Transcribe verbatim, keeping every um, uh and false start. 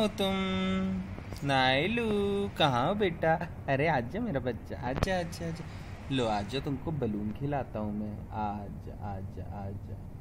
हो तुम? नायलू, कहाँ हो बेटा? अरे आजा मेरा बच्चा, आजा आजा आजा। लो आजा, तुमको बलून खिलाता हूँ मैं। आजा आजा आजा।